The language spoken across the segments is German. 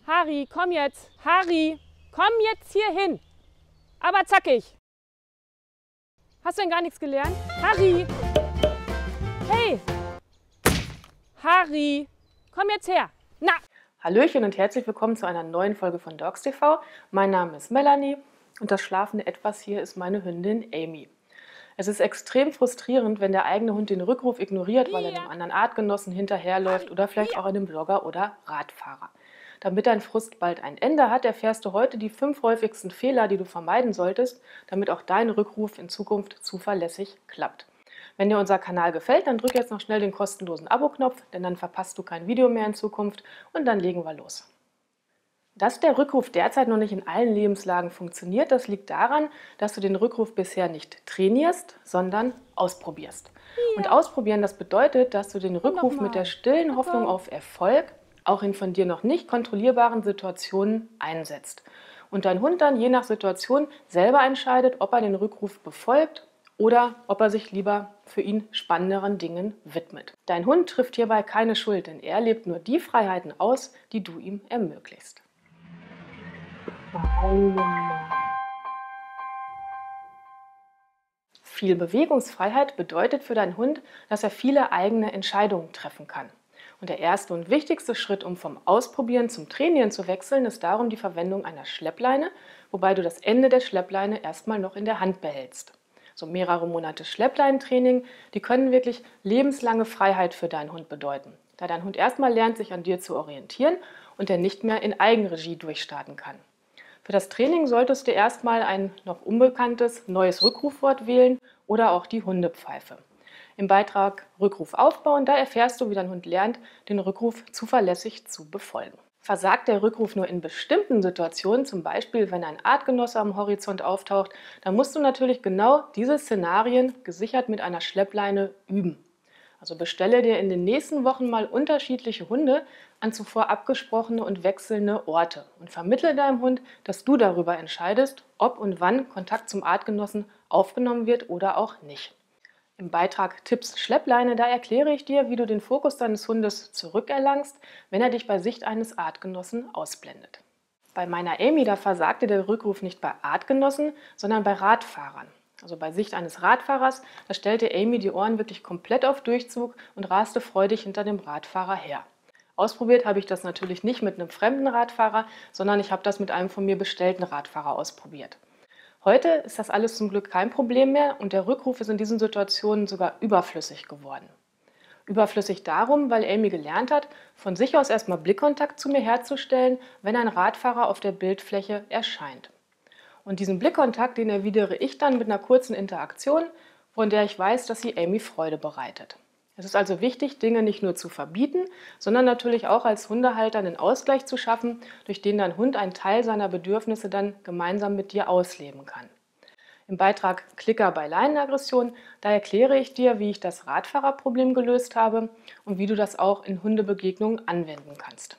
Harry, komm jetzt. Harry, komm jetzt hier hin. Aber zackig. Hast du denn gar nichts gelernt? Harry! Hey! Harry, komm jetzt her. Na! Hallöchen und herzlich willkommen zu einer neuen Folge von Dogs TV. Mein Name ist Melanie und das schlafende Etwas hier ist meine Hündin Amy. Es ist extrem frustrierend, wenn der eigene Hund den Rückruf ignoriert, weil er einem anderen Artgenossen hinterherläuft oder vielleicht auch einem Blogger oder Radfahrer. Damit dein Frust bald ein Ende hat, erfährst du heute die 5 häufigsten Fehler, die du vermeiden solltest, damit auch dein Rückruf in Zukunft zuverlässig klappt. Wenn dir unser Kanal gefällt, dann drück jetzt noch schnell den kostenlosen Abo-Knopf, denn dann verpasst du kein Video mehr in Zukunft und dann legen wir los. Dass der Rückruf derzeit noch nicht in allen Lebenslagen funktioniert, das liegt daran, dass du den Rückruf bisher nicht trainierst, sondern ausprobierst. Und ausprobieren, das bedeutet, dass du den Rückruf mit der stillen Hoffnung auf Erfolg auch in von dir noch nicht kontrollierbaren Situationen einsetzt. Und dein Hund dann je nach Situation selber entscheidet, ob er den Rückruf befolgt oder ob er sich lieber für ihn spannenderen Dingen widmet. Dein Hund trifft hierbei keine Schuld, denn er lebt nur die Freiheiten aus, die du ihm ermöglichst. Viel Bewegungsfreiheit bedeutet für deinen Hund, dass er viele eigene Entscheidungen treffen kann. Und der erste und wichtigste Schritt, um vom Ausprobieren zum Trainieren zu wechseln, ist darum die Verwendung einer Schleppleine, wobei du das Ende der Schleppleine erstmal noch in der Hand behältst. So mehrere Monate Schleppleinentraining, die können wirklich lebenslange Freiheit für deinen Hund bedeuten, da dein Hund erstmal lernt, sich an dir zu orientieren und er nicht mehr in Eigenregie durchstarten kann. Für das Training solltest du erstmal ein noch unbekanntes neues Rückrufwort wählen oder auch die Hundepfeife. Im Beitrag Rückruf aufbauen, da erfährst du, wie dein Hund lernt, den Rückruf zuverlässig zu befolgen. Versagt der Rückruf nur in bestimmten Situationen, zum Beispiel wenn ein Artgenosse am Horizont auftaucht, dann musst du natürlich genau diese Szenarien gesichert mit einer Schleppleine üben. Also bestelle dir in den nächsten Wochen mal unterschiedliche Hunde an zuvor abgesprochene und wechselnde Orte und vermittle deinem Hund, dass du darüber entscheidest, ob und wann Kontakt zum Artgenossen aufgenommen wird oder auch nicht. Im Beitrag Tipps Schleppleine, da erkläre ich dir, wie du den Fokus deines Hundes zurückerlangst, wenn er dich bei Sicht eines Artgenossen ausblendet. Bei meiner Amy, da versagte der Rückruf nicht bei Artgenossen, sondern bei Radfahrern. Also bei Sicht eines Radfahrers, da stellte Amy die Ohren wirklich komplett auf Durchzug und raste freudig hinter dem Radfahrer her. Ausprobiert habe ich das natürlich nicht mit einem fremden Radfahrer, sondern ich habe das mit einem von mir bestellten Radfahrer ausprobiert. Heute ist das alles zum Glück kein Problem mehr und der Rückruf ist in diesen Situationen sogar überflüssig geworden. Überflüssig darum, weil Amy gelernt hat, von sich aus erstmal Blickkontakt zu mir herzustellen, wenn ein Radfahrer auf der Bildfläche erscheint. Und diesen Blickkontakt, den erwidere ich dann mit einer kurzen Interaktion, von der ich weiß, dass sie Amy Freude bereitet. Es ist also wichtig, Dinge nicht nur zu verbieten, sondern natürlich auch als Hundehalter einen Ausgleich zu schaffen, durch den dein Hund einen Teil seiner Bedürfnisse dann gemeinsam mit dir ausleben kann. Im Beitrag Klicker bei Leinenaggression, da erkläre ich dir, wie ich das Radfahrerproblem gelöst habe und wie du das auch in Hundebegegnungen anwenden kannst.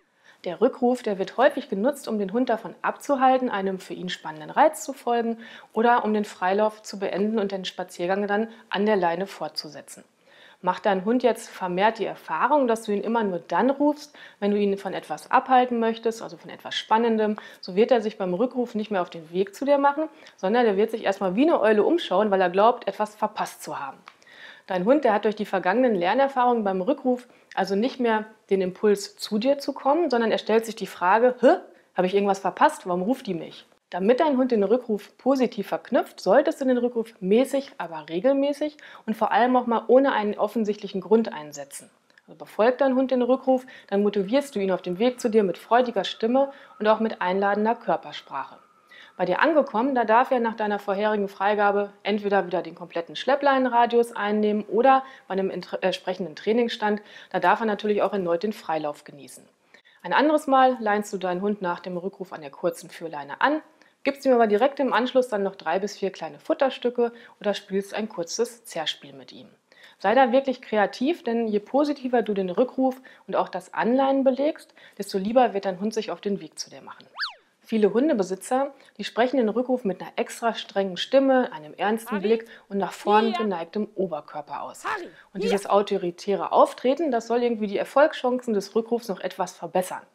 Der Rückruf, der wird häufig genutzt, um den Hund davon abzuhalten, einem für ihn spannenden Reiz zu folgen oder um den Freilauf zu beenden und den Spaziergang dann an der Leine fortzusetzen. Macht dein Hund jetzt vermehrt die Erfahrung, dass du ihn immer nur dann rufst, wenn du ihn von etwas abhalten möchtest, also von etwas Spannendem, so wird er sich beim Rückruf nicht mehr auf den Weg zu dir machen, sondern er wird sich erstmal wie eine Eule umschauen, weil er glaubt, etwas verpasst zu haben. Dein Hund, der hat durch die vergangenen Lernerfahrungen beim Rückruf also nicht mehr den Impuls, zu dir zu kommen, sondern er stellt sich die Frage, habe ich irgendwas verpasst, warum ruft die mich? Damit dein Hund den Rückruf positiv verknüpft, solltest du den Rückruf mäßig, aber regelmäßig und vor allem auch mal ohne einen offensichtlichen Grund einsetzen. Also befolgt dein Hund den Rückruf, dann motivierst du ihn auf dem Weg zu dir mit freudiger Stimme und auch mit einladender Körpersprache. Bei dir angekommen, da darf er nach deiner vorherigen Freigabe entweder wieder den kompletten Schleppleinenradius einnehmen oder bei einem entsprechenden Trainingsstand, da darf er natürlich auch erneut den Freilauf genießen. Ein anderes Mal leinst du deinen Hund nach dem Rückruf an der kurzen Führleine an, gibst ihm aber direkt im Anschluss dann noch 3 bis 4 kleine Futterstücke oder spielst ein kurzes Zerrspiel mit ihm. Sei da wirklich kreativ, denn je positiver du den Rückruf und auch das Anleinen belegst, desto lieber wird dein Hund sich auf den Weg zu dir machen. Viele Hundebesitzer, die sprechen den Rückruf mit einer extra strengen Stimme, einem ernsten Blick und nach vorn geneigtem Oberkörper aus. Und dieses autoritäre Auftreten, das soll irgendwie die Erfolgschancen des Rückrufs noch etwas verbessern.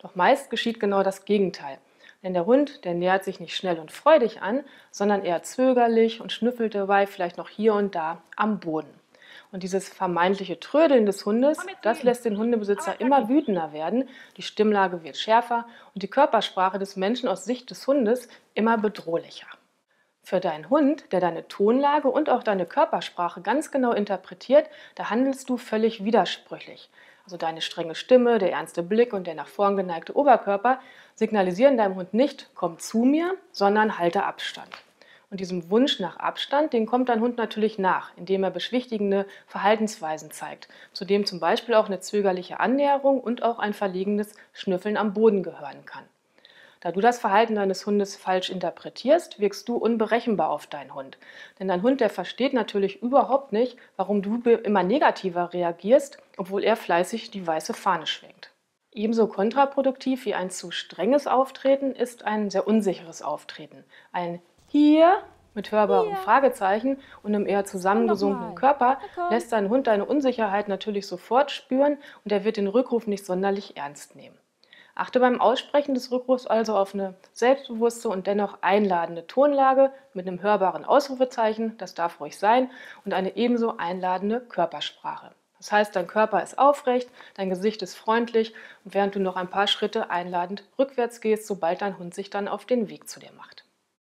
Doch meist geschieht genau das Gegenteil. Denn der Hund, der nähert sich nicht schnell und freudig an, sondern eher zögerlich und schnüffelt dabei vielleicht noch hier und da am Boden. Und dieses vermeintliche Trödeln des Hundes, das lässt den Hundebesitzer immer wütender werden, die Stimmlage wird schärfer und die Körpersprache des Menschen aus Sicht des Hundes immer bedrohlicher. Für deinen Hund, der deine Tonlage und auch deine Körpersprache ganz genau interpretiert, da handelst du völlig widersprüchlich. Also deine strenge Stimme, der ernste Blick und der nach vorn geneigte Oberkörper signalisieren deinem Hund nicht, komm zu mir, sondern halte Abstand. Und diesem Wunsch nach Abstand, den kommt dein Hund natürlich nach, indem er beschwichtigende Verhaltensweisen zeigt, zu dem zum Beispiel auch eine zögerliche Annäherung und auch ein verlegenes Schnüffeln am Boden gehören kann. Da du das Verhalten deines Hundes falsch interpretierst, wirkst du unberechenbar auf deinen Hund. Denn dein Hund, der versteht natürlich überhaupt nicht, warum du immer negativer reagierst, obwohl er fleißig die weiße Fahne schwenkt. Ebenso kontraproduktiv wie ein zu strenges Auftreten ist ein sehr unsicheres Auftreten. Ein Hier mit hörbarem Fragezeichen und einem eher zusammengesunkenen Körper lässt dein Hund deine Unsicherheit natürlich sofort spüren und er wird den Rückruf nicht sonderlich ernst nehmen. Achte beim Aussprechen des Rückrufs also auf eine selbstbewusste und dennoch einladende Tonlage mit einem hörbaren Ausrufezeichen, das darf ruhig sein, und eine ebenso einladende Körpersprache. Das heißt, dein Körper ist aufrecht, dein Gesicht ist freundlich und während du noch ein paar Schritte einladend rückwärts gehst, sobald dein Hund sich dann auf den Weg zu dir macht.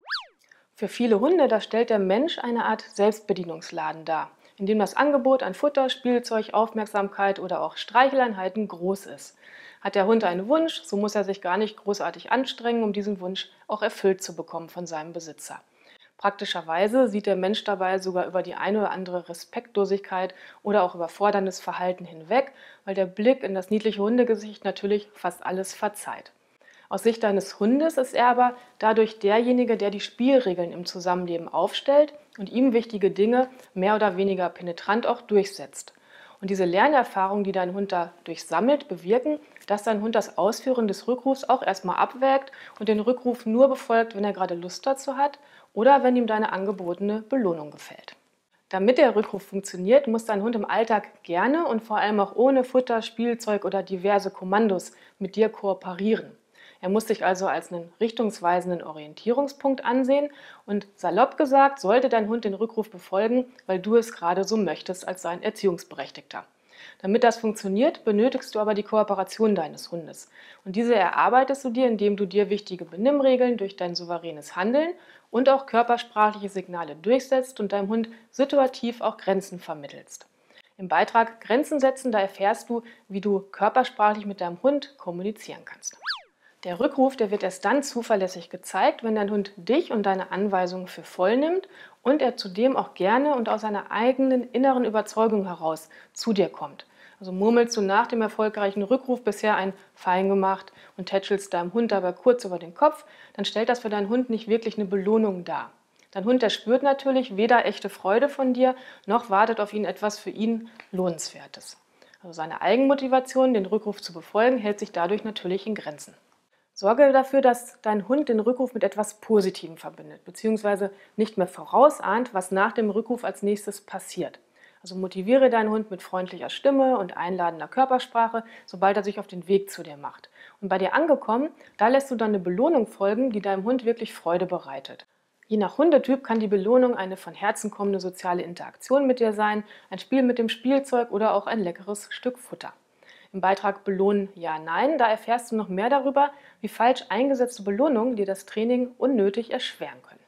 Für viele Hunde, da stellt der Mensch eine Art Selbstbedienungsladen dar, in dem das Angebot an Futter, Spielzeug, Aufmerksamkeit oder auch Streicheleinheiten groß ist. Hat der Hund einen Wunsch, so muss er sich gar nicht großartig anstrengen, um diesen Wunsch auch erfüllt zu bekommen von seinem Besitzer. Praktischerweise sieht der Mensch dabei sogar über die eine oder andere Respektlosigkeit oder auch überforderndes Verhalten hinweg, weil der Blick in das niedliche Hundegesicht natürlich fast alles verzeiht. Aus Sicht deines Hundes ist er aber dadurch derjenige, der die Spielregeln im Zusammenleben aufstellt und ihm wichtige Dinge mehr oder weniger penetrant auch durchsetzt. Und diese Lernerfahrungen, die dein Hund dadurch sammelt, bewirken, dass dein Hund das Ausführen des Rückrufs auch erstmal abwägt und den Rückruf nur befolgt, wenn er gerade Lust dazu hat oder wenn ihm deine angebotene Belohnung gefällt. Damit der Rückruf funktioniert, muss dein Hund im Alltag gerne und vor allem auch ohne Futter, Spielzeug oder diverse Kommandos mit dir kooperieren. Er muss sich also als einen richtungsweisenden Orientierungspunkt ansehen und salopp gesagt, sollte dein Hund den Rückruf befolgen, weil du es gerade so möchtest als sein Erziehungsberechtigter. Damit das funktioniert, benötigst du aber die Kooperation deines Hundes. Und diese erarbeitest du dir, indem du dir wichtige Benimmregeln durch dein souveränes Handeln und auch körpersprachliche Signale durchsetzt und deinem Hund situativ auch Grenzen vermittelst. Im Beitrag Grenzen setzen, da erfährst du, wie du körpersprachlich mit deinem Hund kommunizieren kannst. Der Rückruf, der wird erst dann zuverlässig gezeigt, wenn dein Hund dich und deine Anweisungen für voll nimmt und er zudem auch gerne und aus seiner eigenen inneren Überzeugung heraus zu dir kommt. Also murmelst du nach dem erfolgreichen Rückruf bisher ein Fein gemacht und tätschelst deinem Hund dabei kurz über den Kopf, dann stellt das für deinen Hund nicht wirklich eine Belohnung dar. Dein Hund, der spürt natürlich weder echte Freude von dir, noch wartet auf ihn etwas für ihn Lohnenswertes. Also seine Eigenmotivation, den Rückruf zu befolgen, hält sich dadurch natürlich in Grenzen. Sorge dafür, dass dein Hund den Rückruf mit etwas Positivem verbindet, beziehungsweise nicht mehr vorausahnt, was nach dem Rückruf als nächstes passiert. Also motiviere deinen Hund mit freundlicher Stimme und einladender Körpersprache, sobald er sich auf den Weg zu dir macht. Und bei dir angekommen, da lässt du dann eine Belohnung folgen, die deinem Hund wirklich Freude bereitet. Je nach Hundetyp kann die Belohnung eine von Herzen kommende soziale Interaktion mit dir sein, ein Spiel mit dem Spielzeug oder auch ein leckeres Stück Futter. Im Beitrag Belohnen, ja, nein, da erfährst du noch mehr darüber, wie falsch eingesetzte Belohnungen dir das Training unnötig erschweren können.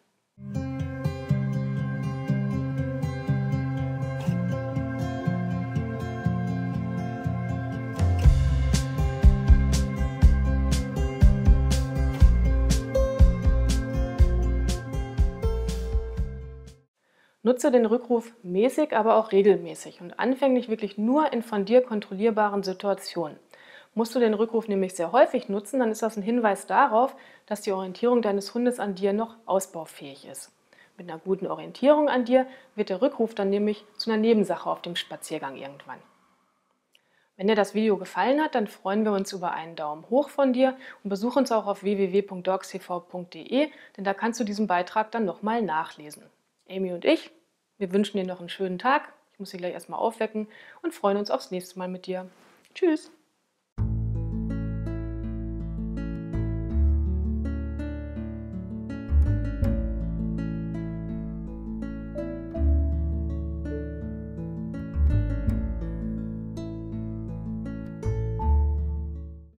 Nutze den Rückruf mäßig, aber auch regelmäßig und anfänglich wirklich nur in von dir kontrollierbaren Situationen. Musst du den Rückruf nämlich sehr häufig nutzen, dann ist das ein Hinweis darauf, dass die Orientierung deines Hundes an dir noch ausbaufähig ist. Mit einer guten Orientierung an dir wird der Rückruf dann nämlich zu einer Nebensache auf dem Spaziergang irgendwann. Wenn dir das Video gefallen hat, dann freuen wir uns über einen Daumen hoch von dir und besuch uns auch auf www.dogstv.de, denn da kannst du diesen Beitrag dann nochmal nachlesen. Amy und ich, wir wünschen dir noch einen schönen Tag. Ich muss sie gleich erstmal aufwecken und freuen uns aufs nächste Mal mit dir. Tschüss!